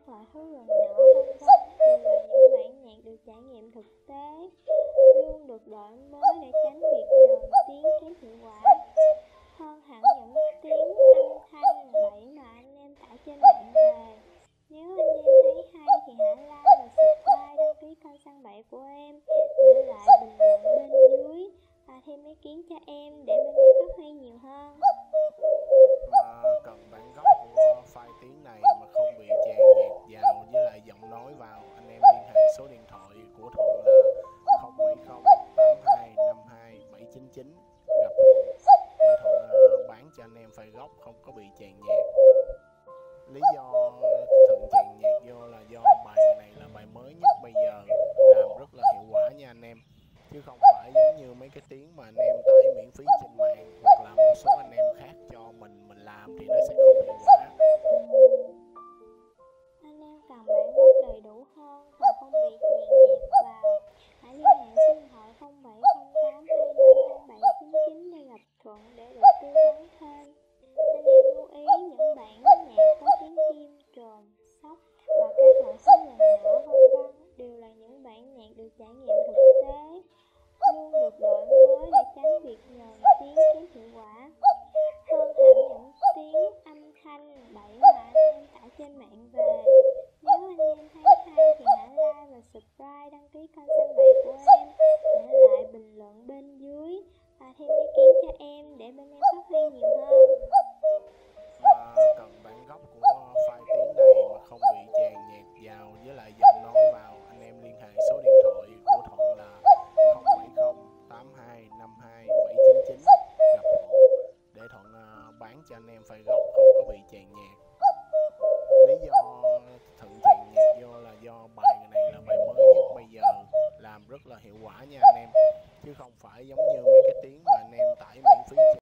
các loại thú rừng nhỏ vân vân đều là những bản nhạc được trải nghiệm thực tế, luôn được đổi mới để tránh việc nhồi tiếng kém hiệu quả. Hơn hẳn những tiếng âm thanh bậy mà anh em tải trên mạng về. Nếu anh em thấy hay thì hãy like và subscribe đăng ký kênh Săn Bậy của em, để lại bình luận bên dưới và thêm ý kiến cho em để bên em phát huy nhiều hơn. Mà cần bản gốc của file tiếng này mà không bị chèn nhạc vào với lại giọng nói vào, anh em liên hệ số điện thoại của Thuận là 07082527799 gặp Thuận để Thuận bán cho anh em file gốc không có bị chèn nhạc. Lý do Thuận chèn nhạc vô là do bài này là bài mới nhất bây giờ, làm rất là hiệu quả nha anh em, chứ không phải giống như mấy cái tiếng mà anh em tải miễn phí trên mạng hoặc là một số anh em khác cho mình làm thì nó sẽ không hiệu quả. Anh em cần bản gốc đầy đủ hơn và không bị chèn nhạc vào, hãy liên hệ số điện thoại 0708252799 để gặp Thuận để được tư vấn thêm. Anh em lưu ý những bản nhạc có tiếng chim, trồn, sóc và các loại thú rừng nhỏ vân vân đều là những bản nhạc được trải nghiệm thực tế, luôn được đổi mới để tránh việc nhồi tiếng kém hiệu quả. Hơn hẳn những tiếng âm thanh bậy mà anh em tải trên mạng về. Nếu anh em thấy hay thì hãy like và subscribe đăng ký kênh Săn Bậy của em, để lại bình luận bên dưới và thêm ý kiến cho em để bên em phát huy nhiều hơn. Mà cần bản gốc của file tiếng này mà không bị chèn nhạc vào với lại giọng nói vào, anh em liên hệ số điện thoại của Thuận là 07082527799 gặp Thuận để Thuận bán cho anh em file gốc không có bị chèn nhạc. Lý do Thuận chèn nhạc vô là do bài này là bài mới nhất bây giờ, làm rất là hiệu quả nha anh em, chứ không phải giống như mấy cái tiếng mà anh em tải miễn phí trên